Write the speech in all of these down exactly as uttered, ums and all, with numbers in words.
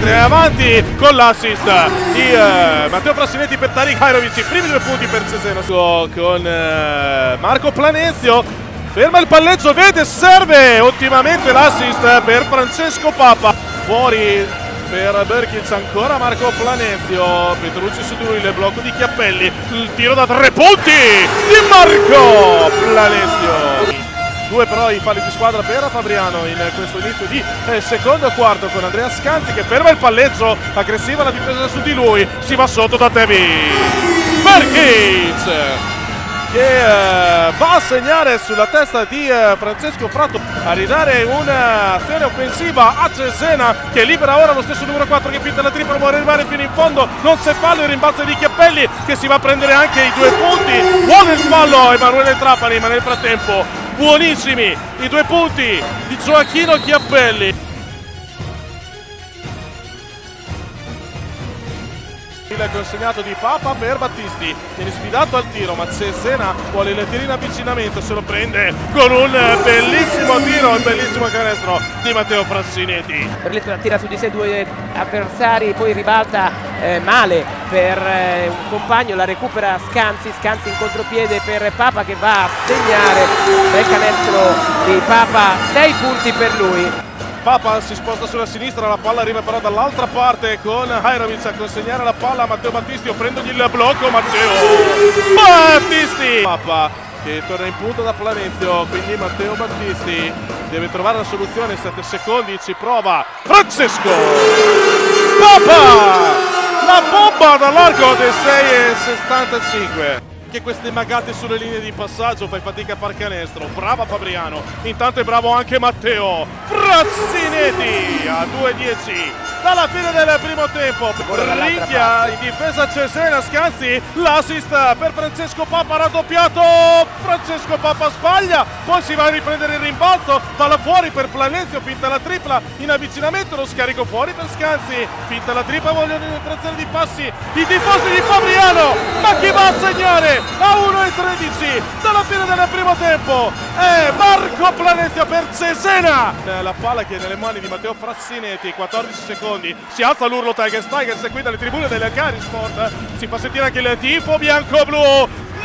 è avanti con l'assist di eh, Matteo Frassinetti per Tarik Hajrovic, i primi due punti per Cesena con eh, Marco Planenzio, ferma il palleggio, vede, serve ottimamente l'assist per Francesco Papa, fuori per Berkic, ancora Marco Planenzio, Petrucci su di lui, il blocco di Chiappelli, il tiro da tre punti di Marco Planenzio. Due però i falli di squadra per Fabriano in questo inizio di eh, secondo quarto, con Andrea Scanzi che ferma il palleggio, aggressiva la difesa su di lui, si va sotto da Tevi. Berkic che eh, va a segnare sulla testa di eh, Francesco Fratto, a ridare un'azione offensiva a Cesena, che libera ora lo stesso numero quattro che finta la tripla, vuole arrivare fino in fondo, non c'è fallo, il rimbalzo di Chiappelli che si va a prendere anche i due punti, buono il fallo Emanuele Trapani, ma nel frattempo buonissimi i due punti di Gioacchino Chiappelli. Il consegnato di Papa per Battisti, viene sfidato al tiro, ma Cesena vuole il tiro in avvicinamento, se lo prende con un bellissimo tiro, un bellissimo canestro di Matteo Frassinetti. Berletto tira su di sé due avversari, poi ribalta eh, male per eh, un compagno, la recupera Scanzi, Scanzi in contropiede per Papa che va a segnare il canestro di Papa, sei punti per lui. Papa si sposta sulla sinistra, la palla arriva però dall'altra parte con Hajrovic a consegnare la palla a Matteo Battisti, offrendogli il blocco. Matteo Battisti! Papa che torna in punta da Planenzio, quindi Matteo Battisti deve trovare la soluzione, sette secondi, ci prova Francesco Papa! La bomba dall'arco dei sei e settantacinque. Che queste magate sulle linee di passaggio, fai fatica a far canestro, brava Fabriano, intanto è bravo anche Matteo Frassinetti a due dieci dalla fine del primo tempo. Rinchia in difesa Cesena, Scanzi, l'assist per Francesco Papa, raddoppiato, Francesco Papa sbaglia, poi si va a riprendere il rimbalzo, palla fuori per Planenzio, finta la tripla in avvicinamento, lo scarico fuori per Scanzi, finta la tripla, vogliono un'infrazione di passi i tifosi di Fabriano, ma chi va a segnare a uno e tredici dalla fine del primo tempo è Marco Planenzio per Cesena. La palla che è nelle mani di Matteo Frassinetti, quattordici secondi, si alza l'urlo Tigers Tigers qui dalle tribune del Cari Sport, si fa sentire anche il tifo bianco-blu.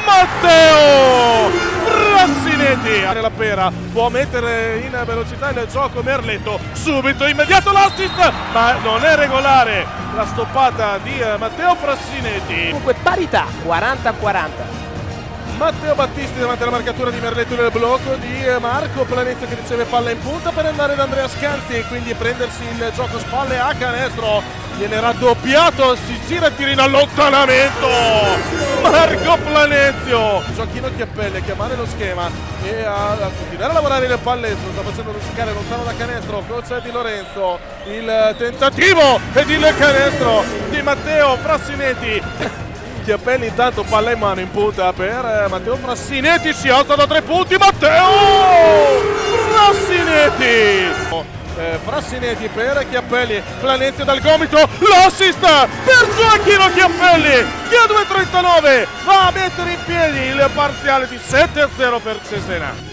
Matteo Frassinetti la pera, può mettere in velocità il gioco Merletto, subito immediato l'assist, ma non è regolare la stoppata di Matteo Frassinetti. Comunque parità, quaranta a quaranta. Matteo Battisti davanti alla marcatura di Merletto nel blocco di Marco Planenzio che riceve palla in punta per andare da Andrea Scanzi e quindi prendersi il gioco spalle a canestro, viene raddoppiato, si gira e tira in allontanamento Marco Planenzio. Gioacchino Chiappelli a chiamare lo schema e a, a continuare a lavorare il palleggio, sta facendo rosicare lontano da canestro coach Di Lorenzo, il tentativo ed il canestro di Matteo Frassinetti. Chiappelli intanto palla in mano in punta per Matteo Frassinetti, si alza da tre punti Matteo Frassinetti. Eh, Frassinetti per Chiappelli, Planenzio dal gomito, l'assist per Gioacchino Chiappelli che a due e trentanove va a mettere in piedi il parziale di sette a zero per Cesena.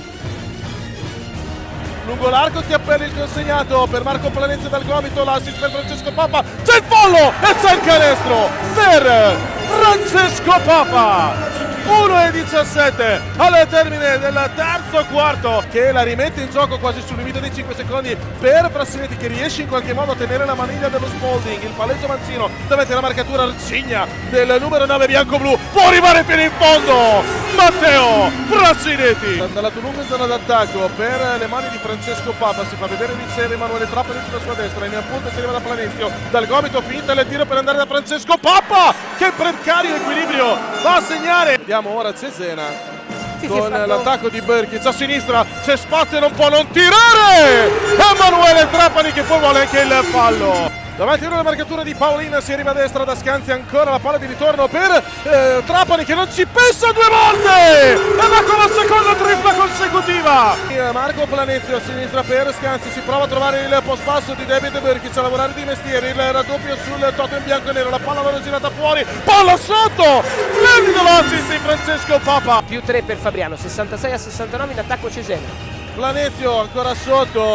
Lungo l'arco Chiappelli il consegnato per Marco Planenzio dal gomito, l'assist per Francesco Papa, c'è il fallo e c'è il canestro per Francesco Papa. uno e diciassette al termine del terzo quarto, che la rimette in gioco quasi sul limite dei cinque secondi per Frassinetti che riesce in qualche modo a tenere la maniglia dello Spalding, il palleggio Mancino davanti alla marcatura Arcigna del numero nove bianco-blu, può arrivare fino in fondo Matteo Frassinetti. Dalla lunga zona d'attacco per le mani di Francesco Papa, si fa vedere riceve Emanuele Trapani sulla sua destra, in punta si arriva da Planenzio, dal gomito finta il tiro per andare da Francesco Papa che precario equilibrio va a segnare. Vediamo ora Cesena sì, con l'attacco di Berkic a sinistra, c'è spazio e non può non tirare Emanuele Trapani che poi vuole anche il fallo. Davanti alla marcatura di Paolina, si arriva a destra da Scanzi, ancora la palla di ritorno per eh, Trapani che non ci pensa due volte e va con la seconda tripla consecutiva. Marco Planenzio a sinistra per Scanzi, si prova a trovare il post basso di David Berkic a lavorare di mestiere, il raddoppio sul totem bianco e nero, la palla va girata fuori, palla sotto, splendido l'assist di Francesco Papa. Più tre per Fabriano, sessantasei a sessantanove in attacco Cesena. Planenzio ancora sotto,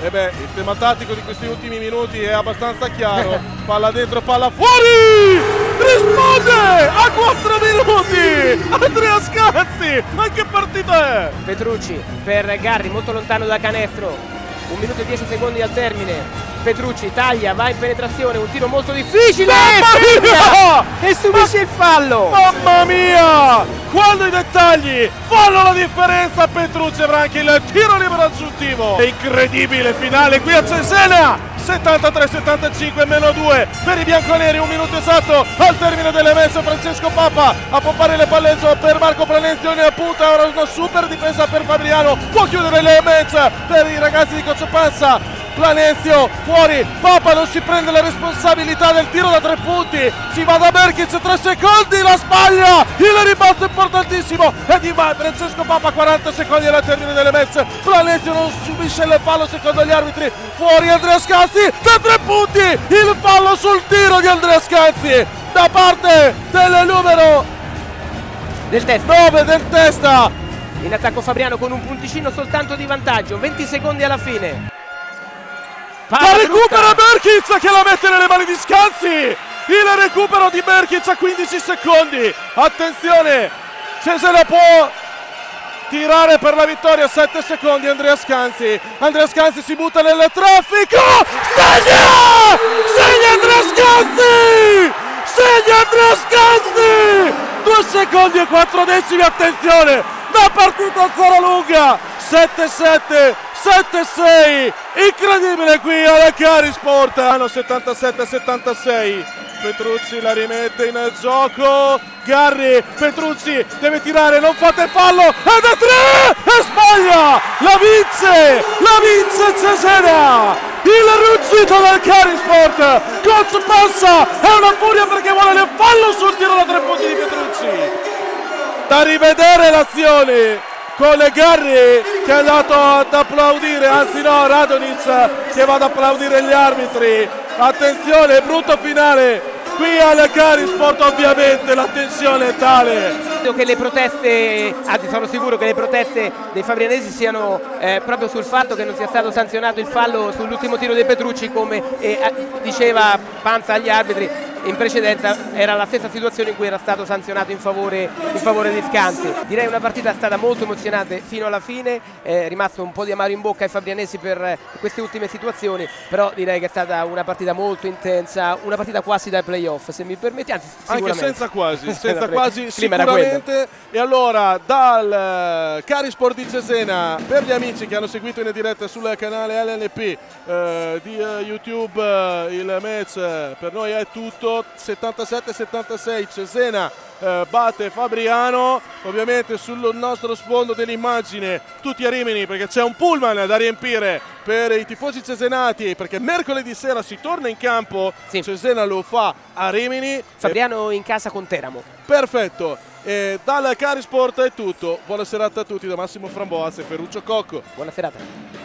E beh, il tema tattico di questi ultimi minuti è abbastanza chiaro. Palla dentro, palla fuori! Risponde a quattro minuti Andrea Scanzi. Ma che partita è? Petrucci per Garri, molto lontano da canestro, un minuto e dieci secondi al termine. Petrucci taglia, va in penetrazione, un tiro molto difficile. Mamma mia! E subisce il fallo. Mamma mia! Quando i dettagli fanno la differenza, Petrucci avrà anche il tiro libero aggiuntivo. È incredibile finale qui a Cesena. settantatré settantacinque meno due per i bianconeri, un minuto esatto al termine delle messe. Francesco Papa a poppare le palleggio per Marco Planenzioni a punta, ora una super difesa per Fabriano, può chiudere le match per i ragazzi di Coach Panza. Planenzio fuori, Papa non si prende la responsabilità del tiro da tre punti, si va da Berkic, tre secondi, la sbaglia, il rimbalzo importantissimo e di vai Francesco Papa, quaranta secondi alla termine delle match. Planenzio non subisce il fallo secondo gli arbitri, fuori Andrea Scanzi da tre punti, il fallo sul tiro di Andrea Scanzi da parte del numero del testa. nove del testa. In attacco Fabriano con un punticino soltanto di vantaggio, venti secondi alla fine. La recupera Berkic che la mette nelle mani di Scanzi, il recupero di Berkic a quindici secondi. Attenzione, Cesena può tirare per la vittoria, sette secondi. Andrea Scanzi, Andrea Scanzi si butta nel traffico, segna! Segna Andrea Scanzi! Segna Andrea Scanzi! due secondi e quattro decimi, attenzione, la partita ancora lunga, sette sette, sette sei, incredibile qui alla Carisport. Hanno settantasette settantasei, Petrucci la rimette in gioco, Garri, Petrucci deve tirare, non fate fallo, ed è tre, e sbaglia, la vince, la vince Cesena, il ruggito del Carisport, Coach Passa è una furia perché vuole il fallo sul tiro da tre punti di Petrucci. Da rivedere l'azione con Garri che è andato ad applaudire, anzi no, Radonic che va ad applaudire gli arbitri. Attenzione, brutto finale qui al Carisport, ovviamente la tensione è tale. Credo che le proteste, anzi sono sicuro che le proteste dei fabrianesi siano eh, proprio sul fatto che non sia stato sanzionato il fallo sull'ultimo tiro dei Petrucci, come eh, diceva Panza agli arbitri. In precedenza era la stessa situazione in cui era stato sanzionato in favore, in favore di Scanzi. Direi una partita stata molto emozionante fino alla fine, è rimasto un po' di amaro in bocca ai fabrianesi per queste ultime situazioni, però direi che è stata una partita molto intensa, una partita quasi dai playoff, se mi permetti, anzi anche senza quasi, senza quasi sicuramente. E allora dal Carisport di Cesena, per gli amici che hanno seguito in diretta sul canale L N P eh, di eh, YouTube, eh, il match eh, per noi è tutto. settantasette settantasei Cesena eh, batte Fabriano, ovviamente sul nostro sfondo dell'immagine tutti a Rimini perché c'è un pullman da riempire per i tifosi cesenati, perché mercoledì sera si torna in campo, sì. Cesena lo fa a Rimini, Fabriano in casa con Teramo. Perfetto, e dal Carisport è tutto, buona serata a tutti da Massimo Framboaz e Ferruccio Cocco. Buona serata.